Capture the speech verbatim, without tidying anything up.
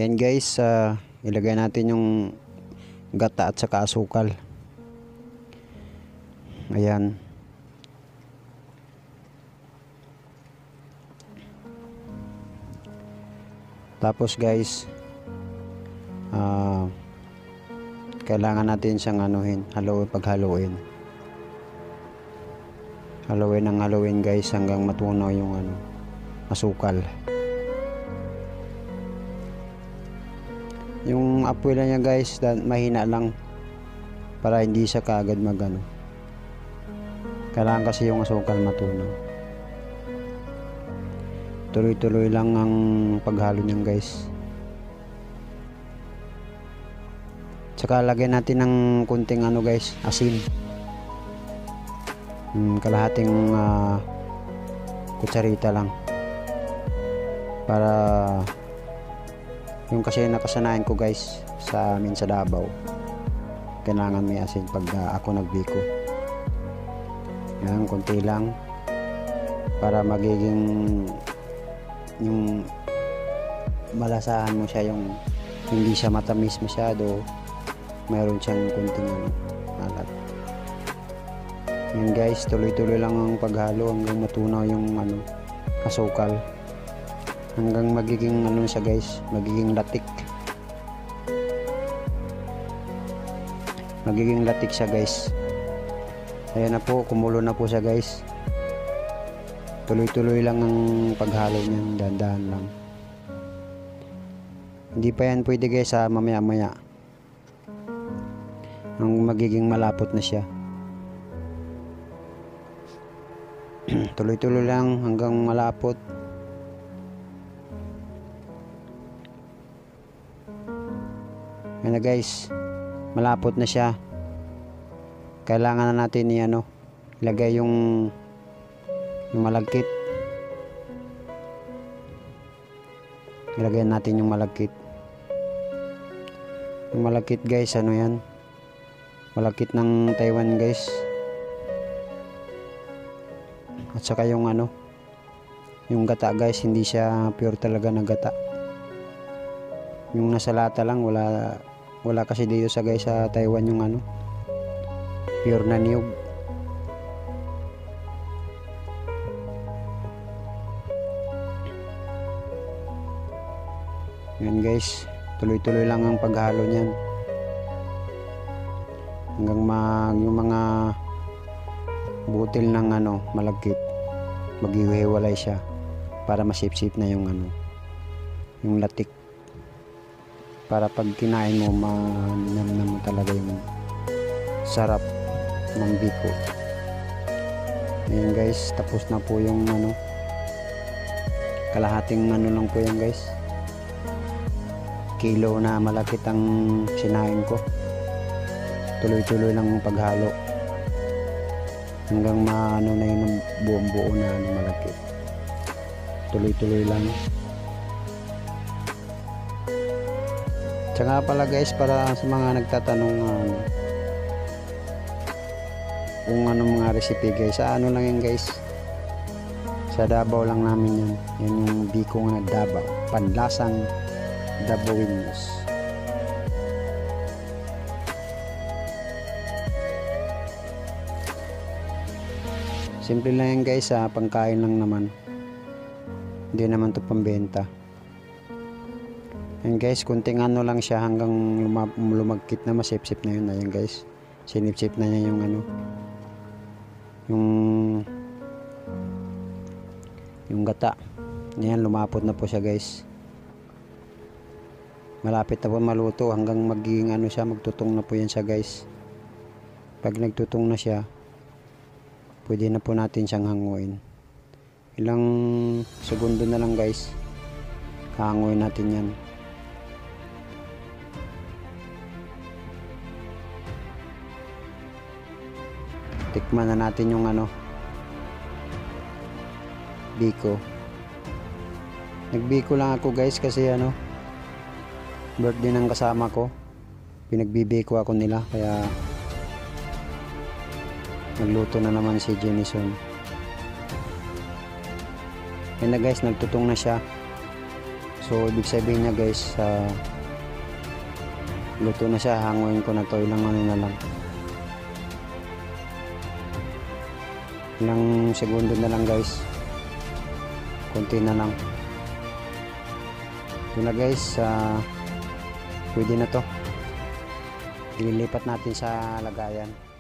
Ayan guys, uh, ilagay natin yung gata at saka asukal. Ayan. Tapos guys, uh, kailangan natin siyang anuhin, haluin, paghaluin. Haluin ng haluin guys hanggang matunaw yung ano, asukal. Yung apoy lang niya guys, mahina lang para hindi siya kaagad magano. Kailangan kasi yung asukal matunaw. Tuloy-tuloy lang ang paghalo niyan guys. Tsaka lagyan natin ng kunting ano guys, asin. Hmm, kalahating uh, kutsarita lang. Para yung kasi nakasanayan ko guys sa amin sa Davao. Kailangan may asin pag uh, ako nagbiko. Yan, kunti lang. Para magiging yung malasahan mo siya, yung hindi siya matamis masyado, mayroon siyang kunting ano, alat. Yan guys, tuloy-tuloy lang ang paghalo hanggang matunaw yung ano, asukal, hanggang magiging ano siya guys, magiging latik, magiging latik siya guys. Ayan na po, kumulo na po siya guys. Tuloy-tuloy lang ang paghalo niyan, dahan-dahan lang. Hindi pa yan pwede guys ha, mamaya-maya. Ang magiging malapot na siya. Tuloy-tuloy lang hanggang malapot. Yan na guys, malapot na siya. Kailangan na natin i ano, ilagay yung yung malagkit. Ilagay natin yung malagkit. Yung malagkit guys, ano yan? Malagkit ng Taiwan guys. At saka yung ano, yung gata guys, hindi siya pure talaga na gata. Yung nasa lata lang, wala wala kasi dito sa guys sa Taiwan yung ano, pure na niyog. Yan guys, tuloy-tuloy lang ang paghalo niyan hanggang mag yung mga butil ng ano, malagkit, maghihiwalay siya para masip-sip na yung ano, yung latik, para pag kinain mo manam-nam talaga yung sarap ng biko. Ayan guys, tapos na po yung ano, kalahating ano lang po yan guys, kilo na malakit ang sinain ko. Tuloy-tuloy lang ang paghalo hanggang maano na yun, buong buo na ano, malakit. Tuloy-tuloy lang. Tsaka pala guys, para sa mga nagtatanong ano, kung ano mga recipe guys, sa ano lang yan guys, sa Davao lang namin yan. Yan yung biko nga Davao, panlasang Dabaweños. Simple lang yan guys, ha, pangkain lang naman, hindi naman to pambenta. Yan guys, kunting ano lang siya hanggang lumagkit na, masip-sip na yun. Ayan guys, sinip-sip na niya yung ano, yung yung gata. Yan, lumapot na po siya guys. Malapit na po maluto, hanggang magiging ano siya, magtutong na po yan siya guys. Pag nagtutong na siya, pwede na po natin siyang hanguin. Ilang segundo na lang guys, kahanguin natin yan. Tikman na natin yung ano, biko. Nagbiko lang ako guys kasi ano, birthday ng kasama ko, pinagbibiko ako nila, kaya nagluto na naman si Jenison. Yan na guys, nagtutong na siya. So So ibig sabihin niya guys, uh, luto na siya. Hanguin ko na to, ilang ano na lang, ilang segundo na lang guys, konti na lang. Ito na guys, uh, pwede na to. Ililipat natin sa lagayan.